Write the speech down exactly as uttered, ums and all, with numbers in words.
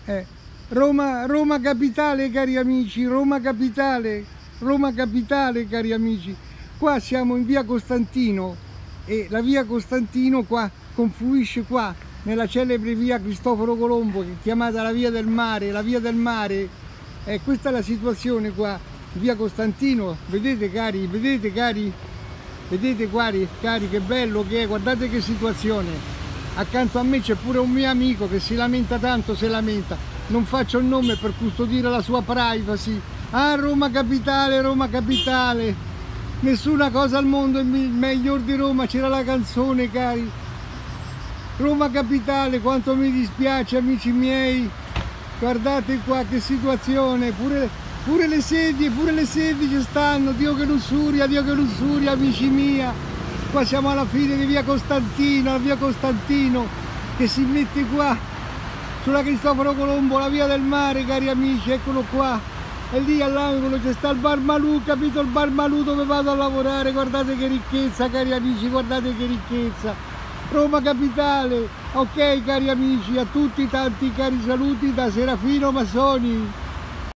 Eh, Roma, Roma capitale, cari amici, Roma capitale, Roma capitale, cari amici. Qua siamo in via Costantino e la via Costantino qua confluisce qua nella celebre via Cristoforo Colombo, che è chiamata la via del mare, la via del mare. E questa è la situazione qua, via Costantino. Vedete cari, vedete cari, vedete cari, cari che bello che è, guardate che situazione. Accanto a me c'è pure un mio amico che si lamenta tanto, si lamenta. Non faccio il nome per custodire la sua privacy. Ah, Roma capitale, Roma capitale. Nessuna cosa al mondo è meglio di Roma, c'era la canzone, cari. Roma capitale, quanto mi dispiace, amici miei. Guardate qua che situazione, pure, pure le sedie, pure le sedie ci stanno. Dio che lussuria, Dio che lussuria, amici mia. Qua siamo alla fine di via Costantino, la via Costantino che si mette qua sulla Cristoforo Colombo, la via del mare, cari amici, eccolo qua. E lì all'angolo c'è sta il Bar Malù, capito? Il Bar Malù dove vado a lavorare. Guardate che ricchezza, cari amici, guardate che ricchezza. Roma capitale. Ok, cari amici, a tutti tanti cari saluti da Serafino Masoni.